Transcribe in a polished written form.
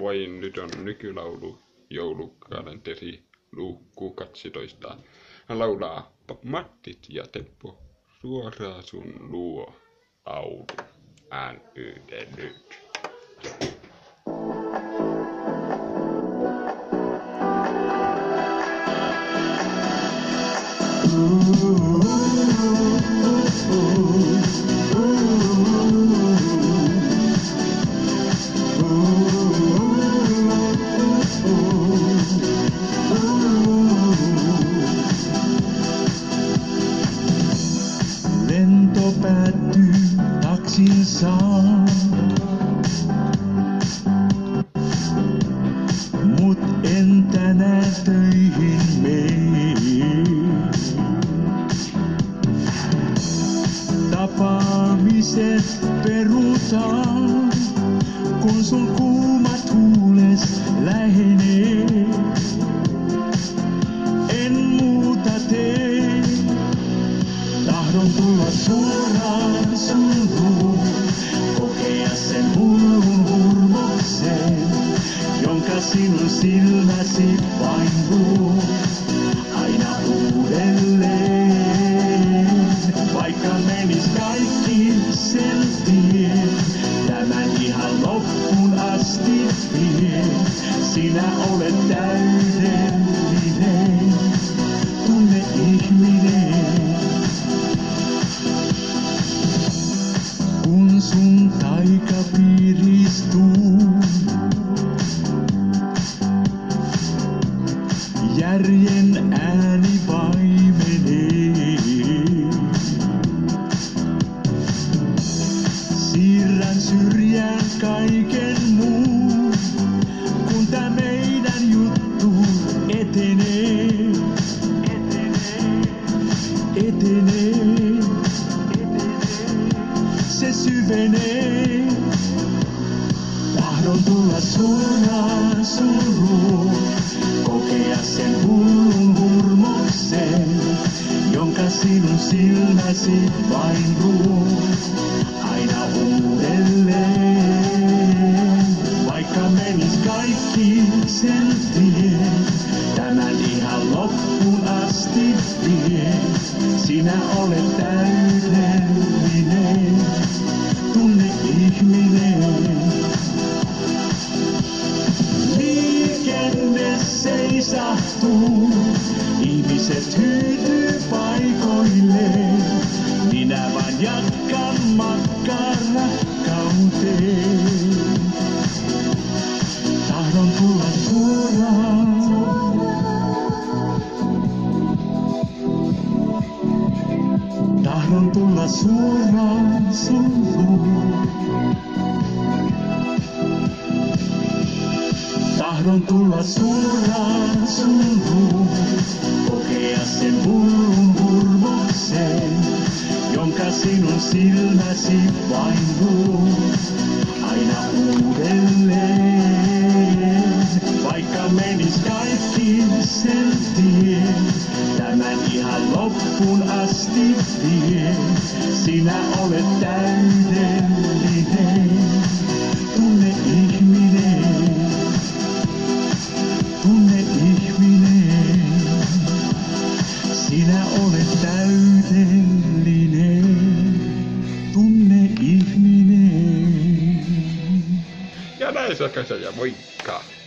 Vain nyt on nykylaulu, joulukalenteri, luukku 12. Hän laulaa Mattit ja Teppo suoraan sun luo laulu nyt. Lento päättyy, taksin saa. Mut en tänään töihin mene. Tapaamiset perutaan, kun sun kuumat huules lähenee. En muuta tee, tahdon tulla suoraan sun luo, kokea sen hullun hurmoksen, jonka sinun silmäsi vain luo. Aina uudelleen, vaikka menis kaikki sen tien, tämän ihan loppuun asti vie. Sinä olet täydellinen, tunne ihminen. Kun sun taika piiristuu, järjen ääni vaimenee. Siirrän syrjään kaiken muun, kun tää meidän juttu etenee. Se syvenee. Tahdon tulla suoraan sun luo, kokea sen hullun hurmoksen, jonka sinun silmäsi vain luo. Aina uudelleen, vaikka menis kaikki sen tien, tämän ihan loppuun asti vie. Sinä olet täydellinen, tunne ihminen. Liikenne seisahtuu, ihmiset hyytyy paikoilleen. Minä vain jatkan matkaa rakkauteen. Tahdon tulla suoraan. Tahdon tulla suoraan sun luo. Tahdon tulla suoraan sun luo, kokea sen hullun hurmoksen, jonka sinun silmäsi vain luo. Aina uudelleen, vaikka menis kaikki sen tien, tämän ihan loppuun asti vie. Sinä olet täydellinen, tunne ihminen. Tunne ihminen, sinä olet täydellinen, tunne ihminen. Ja näin se ja moikka!